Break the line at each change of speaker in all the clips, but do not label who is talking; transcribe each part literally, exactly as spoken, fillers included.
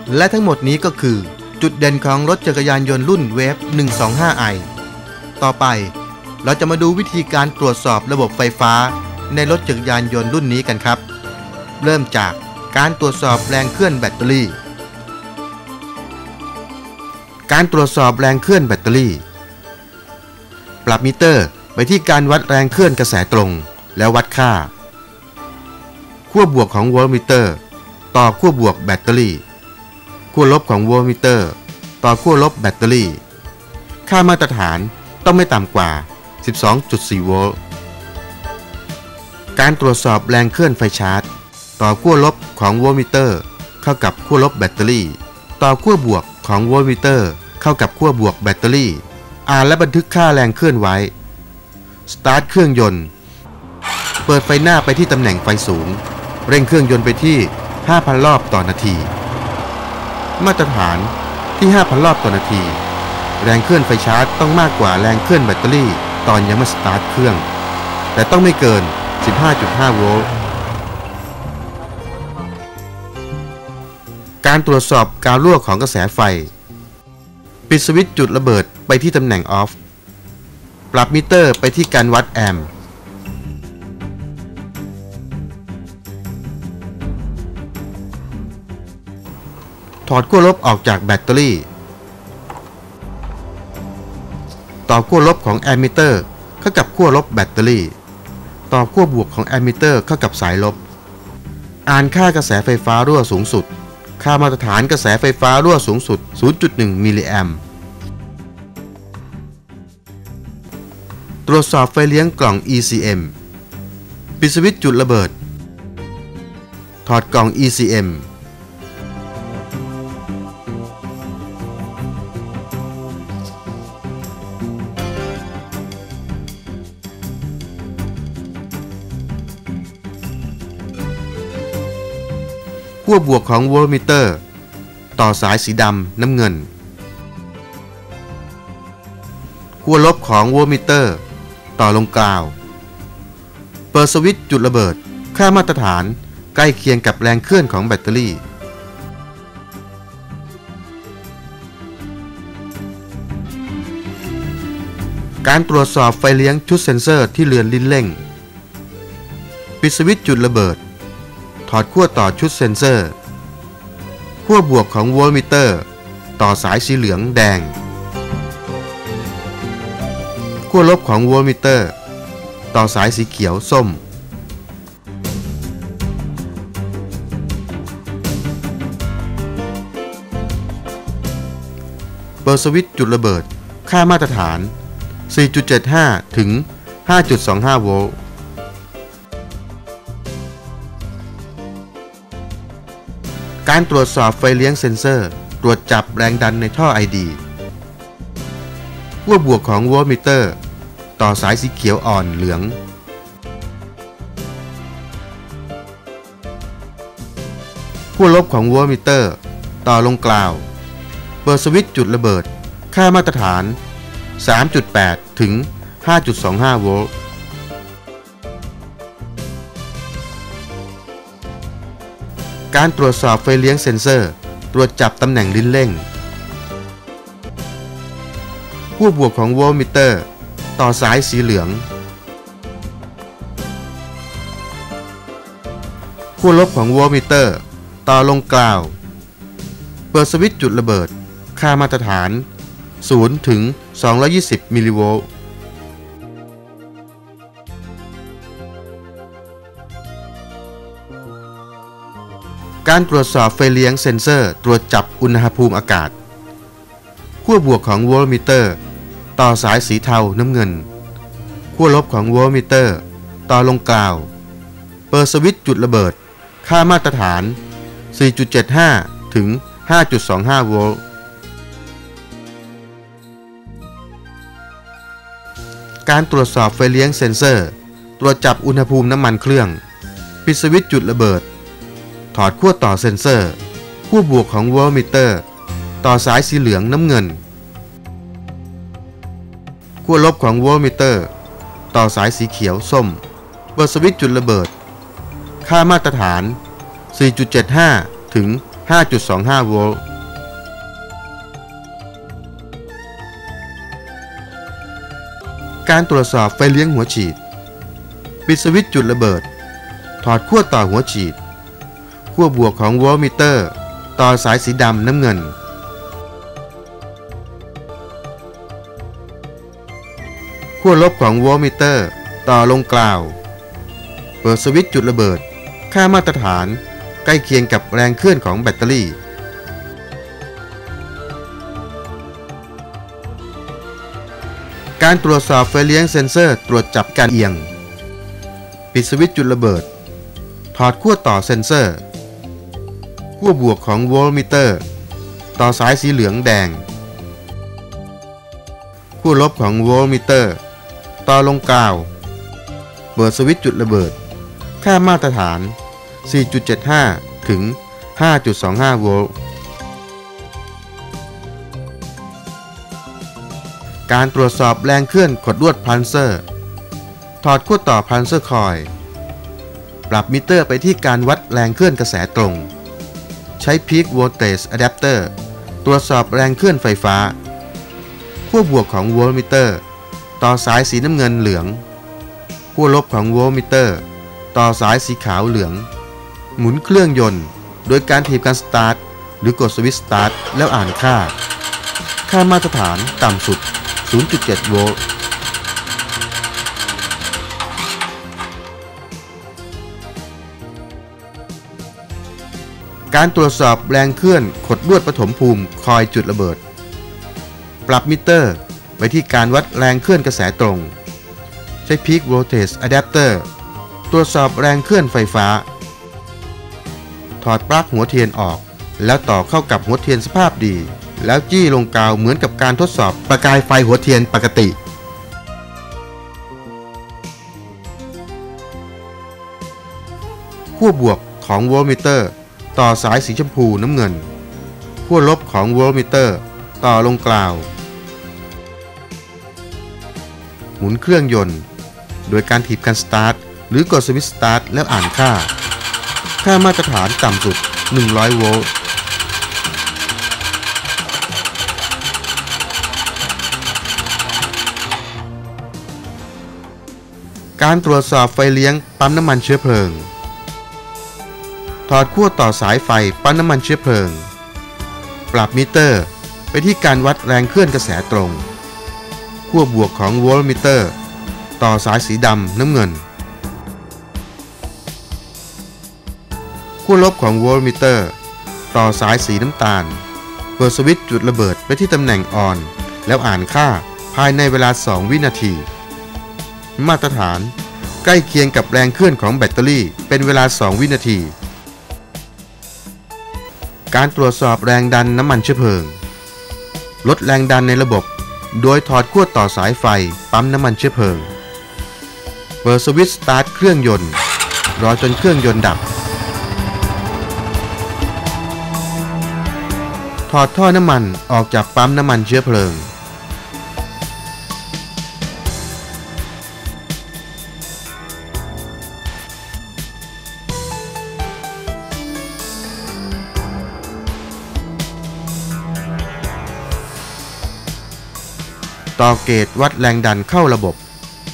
และทั้งหมดนี้ก็คือจุดเด่นของรถจักรยานยนต์รุ่นเวฟ หนึ่งสองห้าไอ ต่อไปเราจะมาดูวิธีการตรวจสอบระบบไฟฟ้าในรถจักรยานยนต์รุ่นนี้กันครับเริ่มจากการตรวจสอบแรงเคลื่อนแบตเตอรี่การตรวจสอบแรงเคลื่อนแบตเตอรี่ปรับมิเตอร์ไปที่การวัดแรงเคลื่อนกระแสตรงแล้ววัดค่าขั้วบวกของโวลต์มิเตอร์ต่อขั้วบวกแบตเตอรี่ขั้วลบของโวลต์มิเตอร์ต่อขั้วลบแบตเตอรี่ค่ามาตรฐานต้องไม่ต่ำกว่า สิบสองจุดสี่ โวลต์การตรวจสอบแรงเคลื่อนไฟชาร์จต่อขั้วลบของโวลต์มิเตอร์เข้ากับขั้วลบแบตเตอรี่ต่อขั้วบวกของโวลต์มิเตอร์เข้ากับขั้วบวกแบตเตอรี่อ่านและบันทึกค่าแรงเคลื่อนไว้สตาร์ทเครื่องยนต์เปิดไฟหน้าไปที่ตำแหน่งไฟสูงเร่งเครื่องยนต์ไปที่ ห้าพัน รอบต่อนาทีมาตรฐานที่ ห้าพัน รอบต่อนาทีแรงเคลื่อนไฟชาร์จต้องมากกว่าแรงเคลื่อนแบตเตอรี่ตอนยังไม่สตาร์ทเครื่องแต่ต้องไม่เกิน สิบห้าจุดห้า โวลต์การตรวจสอบการรั่วของกระแสไฟปิดสวิตช์จุดระเบิดไปที่ตำแหน่งออฟปรับมิเตอร์ไปที่การวัดแอมป์ถอดขั้วลบออกจากแบตเตอรี่ต่อขั้วลบของแอมมิเตอร์เข้ากับขั้วลบแบตเตอรี่ต่อขั้วบวกของแอมมิเตอร์เข้ากับสายลบอ่านค่ากระแสไฟฟ้ารั่วสูงสุดค่ามาตรฐานกระแสไฟฟ้ารั่วสูงสุด ศูนย์จุดหนึ่ง มิลลิแอมป์ตรวจสอบไฟเลี้ยงกล่อง อี ซี เอ็ม ปิดสวิตช์จุดระเบิดถอดกล่อง อี ซี เอ็ม ขั้วบวกของโวลต์มิเตอร์ต่อสายสีดำน้ำเงินขั้วลบของโวลต์มิเตอร์ต่อลงกราวเปิดสวิตช์จุดระเบิดค่ามาตรฐานใกล้เคียงกับแรงเคลื่อนของแบตเตอรี่การตรวจสอบไฟเลี้ยงชุดเซ็นเซอร์ที่เรือนลิ้นเร่งปิดสวิตช์จุดระเบิดถอดขั้วต่อชุดเซ็นเซอร์ขั้วบวกของโวลต์มิเตอร์ต่อสายสีเหลืองแดงขั้วลบของโวลต์มิเตอร์ต่อสายสีเขียวส้มเปิดสวิตช์จุดระเบิดค่ามาตรฐาน สี่จุดเจ็ดห้า ถึง ห้าจุดสองห้า โวลต์การตรวจสอบไฟเลี้ยงเซ็นเซอร์ตรวจจับแรงดันในท่อ ไอ ดี ขั้วบวกของโวลต์มิเตอร์ต่อสายสีเขียวอ่อนเหลืองขั้วลบของโวลต์มิเตอร์ต่อลงกราวเปิดสวิตช์จุดระเบิดค่ามาตรฐาน สามจุดแปด ถึง ห้าจุดสองห้า โวลต์การตรวจสอบไฟเลี้ยงเซ็นเซอร์ตรวจจับตำแหน่งลิ้นเร่งขั้วบวกของโวลต์มิเตอร์ต่อสายสีเหลืองขั้วลบของโวลต์มิเตอร์ต่อลงกราวเปิดสวิตช์จุดระเบิดค่ามาตรฐาน ศูนย์ ถึง สองร้อยยี่สิบ มิลลิโวลต์การตรวจสอบไฟเลี้ยงเซ็นเซอร์ตรวจจับอุณหภูมิอากาศขั้วบวกของโวลต์มิเตอร์ต่อสายสีเทาน้ำเงินขั้วลบของโวลต์มิเตอร์ต่อลงกราวเปิดสวิตช์จุดระเบิดค่ามาตรฐาน สี่จุดเจ็ดห้า ถึง ห้าจุดสองห้า โวลต์การตรวจสอบไฟเลี้ยงเซ็นเซอร์ตรวจจับอุณหภูมิน้ำมันเครื่องปิดสวิตช์จุดระเบิดถอดขั้วต่อเซ็นเซอร์ขั้วบวกของโวลต์มิเตอร์ต่อสายสีเหลืองน้ำเงินขั้วลบของโวลต์มิเตอร์ต่อสายสีเขียวส้มเปิดสวิตช์จุดระเบิดค่ามาตรฐาน สี่จุดเจ็ดห้า ถึงห้าจุดสองห้า โวลต์การตรวจสอบไฟเลี้ยงหัวฉีดปิดสวิตช์จุดระเบิดถอดขั้วต่อหัวฉีดขั้วบวกของโวลต์มิเตอร์ต่อสายสีดำน้ำเงินขั้วลบของโวลต์มิเตอร์ต่อลงกล่าวเปิดสวิตช์จุดระเบิดค่ามาตรฐานใกล้เคียงกับแรงเคลื่อนของแบตเตอรี่การตรวจสอบไฟเลี้ยงเซ็นเซอร์ตรวจจับการเอียงปิดสวิตช์จุดระเบิดถอดขั้วต่อเซ็นเซอร์ขั้วบวกของโวลต์มิเตอร์ต่อสายสีเหลืองแดงขั้วลบของโวลต์มิเตอร์ต่อลงกาวเปิดสวิตช์จุดระเบิดค่ามาตรฐาน สี่จุดเจ็ดห้า ถึง ห้าจุดสองห้า โวลต์การตรวจสอบแรงเคลื่อนขดลวดพันเซอร์ถอดขั้วต่อพันเซอร์คอยล์ปรับมิเตอร์ไปที่การวัดแรงเคลื่อนกระแสตรงใช้ Peak Voltage Adapter ตรวจสอบแรงเคลื่อนไฟฟ้าขั้วบวกของโวลต์มิเตอร์ต่อสายสีน้ำเงินเหลืองขั้วลบของโวลต์มิเตอร์ต่อสายสีขาวเหลืองหมุนเครื่องยนต์โดยการถีบการสตาร์ทหรือกดสวิตช์สตาร์ทแล้วอ่านค่าค่ามาตรฐานต่ำสุด ศูนย์จุดเจ็ด โวลต์การตรวจสอบแรงเคลื่อนขดลวดปฐมภูมิคอยจุดระเบิดปรับมิเตอร์ไปที่การวัดแรงเคลื่อนกระแสตรงใช้ Peak Voltage Adapter ตรวจสอบแรงเคลื่อนไฟฟ้าถอดปลั๊กหัวเทียนออกแล้วต่อเข้ากับหัวเทียนสภาพดีแล้วจี้ลงกาวเหมือนกับการทดสอบประกายไฟหัวเทียนปกติขั้วบวกของโวลต์มิเตอร์ต่อสายสีชมพูน้ำเงินขั้วลบของโวลต์มิเตอร์ต่อลงกล่าวหมุนเครื่องยนต์โดยการถีบคันสตาร์ทหรือกดสวิตช์สตาร์ทแล้วอ่านค่าค่ามาตรฐานต่ำสุดหนึ่งร้อยโวลต์การตรวจสอบไฟเลี้ยงปั๊มน้ำมันเชื้อเพลิงถอดขั้วต่อสายไฟปั๊มน้ำมันเชื้อเพลิงปรับมิเตอร์ไปที่การวัดแรงเคลื่อนกระแสตรงขั้วบวกของโวลต์มิเตอร์ต่อสายสีดำน้ำเงินขั้วลบของโวลต์มิเตอร์ต่อสายสีน้ำตาลเปิดสวิตช์จุดระเบิดไปที่ตำแหน่งออนแล้วอ่านค่าภายในเวลาสองวินาทีมาตรฐานใกล้เคียงกับแรงเคลื่อนของแบตเตอรี่เป็นเวลาสองวินาทีการตรวจสอบแรงดันน้ำมันเชื้อเพลิงลดแรงดันในระบบโดยถอดขั้วต่อสายไฟปั๊มน้ำมันเชื้อเพลิงเปิดสวิตช์สตาร์ทเครื่องยนต์รอจนเครื่องยนต์ดับถอดท่อน้ำมันออกจากปั๊มน้ำมันเชื้อเพลิงต่อเกจวัดแรงดันเข้าระบบ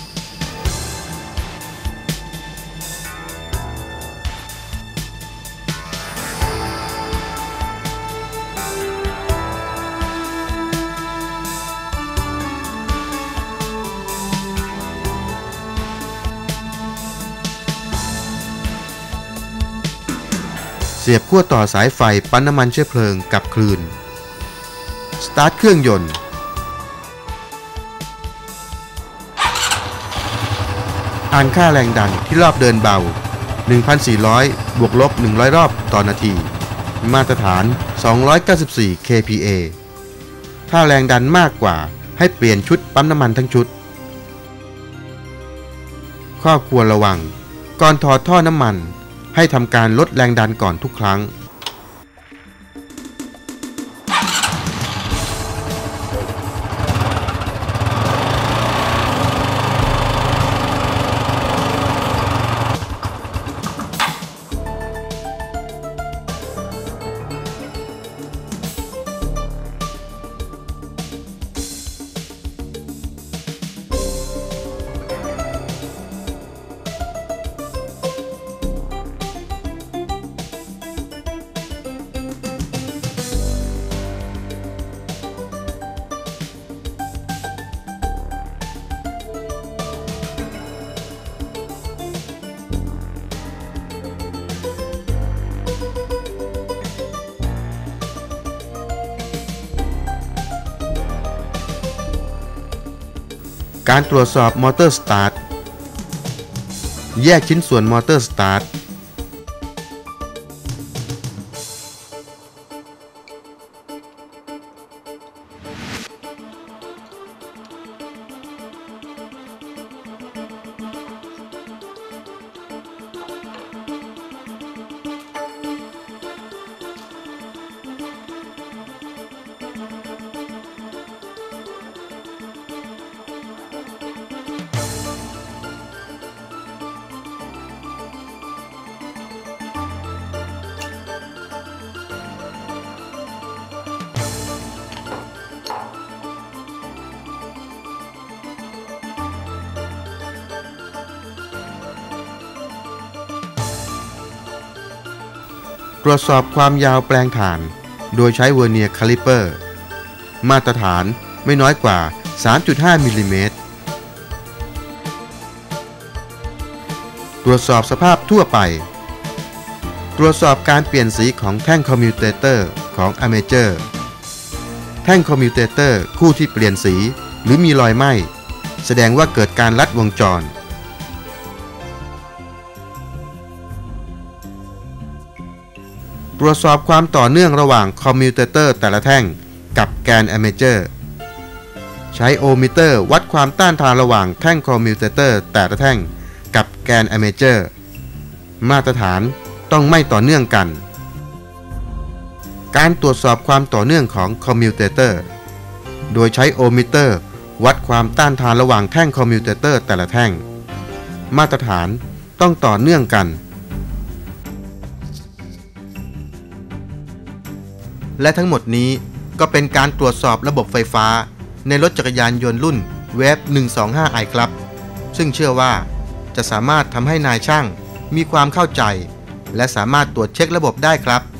เสียบขั้วต่อสายไฟปั๊มน้ำมันเชื้อเพลิงกับคลื่นสตาร์ทเครื่องยนต์อ่านค่าแรงดันที่รอบเดินเบา หนึ่งพันสี่ร้อย บวกลบ หนึ่งร้อย รอบต่อนาทีมาตรฐาน สองร้อยเก้าสิบสี่ เค พี เอ ถ้าแรงดันมากกว่าให้เปลี่ยนชุดปั๊มน้ำมันทั้งชุดข้อควรระวังก่อนถอดท่อน้ำมันให้ทำการลดแรงดันก่อนทุกครั้งการตรวจสอบมอเตอร์สตาร์ทแยกชิ้นส่วนมอเตอร์สตาร์ทตรวจสอบความยาวแปลงถ่านโดยใช้เวอร์เนียร์คาลิเปอร์มาตรฐานไม่น้อยกว่า สามจุดห้า มิลลิเมตรตรวจสอบสภาพทั่วไปตรวจสอบการเปลี่ยนสีของแท่งคอมมิวเตเตอร์ของอเมเจอร์แท่งคอมมิวเตเตอร์คู่ที่เปลี่ยนสีหรือมีรอยไหม้แสดงว่าเกิดการลัดวงจรตรวจสอบความต่อเนื่องระหว่างคอมมิวเตเตอร์แต่ละแท่งกับแกนอเมเจอร์ใช้โอห์มมิเตอร์วัดความต้านทานระหว่างแท่งคอมมิวเตเตอร์แต่ละแท่งกับแกนอเมเจอร์มาตรฐานต้องไม่ต่อเนื่องกันการตรวจสอบความต่อเนื่องของคอมมิวเตเตอร์โดยใช้โอห์มมิเตอร์วัดความต้านทานระหว่างแท่งคอมมิวเตเตอร์แต่ละแท่งมาตรฐานต้องต่อเนื่องกันและทั้งหมดนี้ก็เป็นการตรวจสอบระบบไฟฟ้าในรถจักรยานยนต์รุ่น เวฟ หนึ่งสองห้า ไอ ครับ ซึ่งเชื่อว่าจะสามารถทำให้นายช่างมีความเข้าใจและสามารถตรวจเช็คระบบได้ครับ